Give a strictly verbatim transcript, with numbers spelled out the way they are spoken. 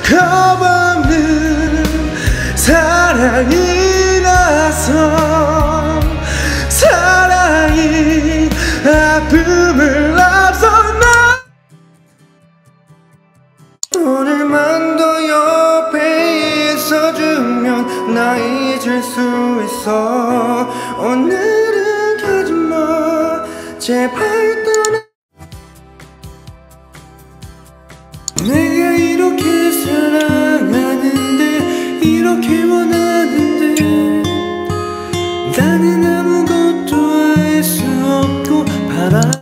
겁없는 사랑이라서 사랑이 아픔을 앞서 나 오늘만도 옆에 있어주면 나 잊을 수 있어. 오늘은 가지마 제발 떠나. 내가 이렇게 사랑하는데 이렇게 원하는데 나는 아무것도 알 수 없고 바라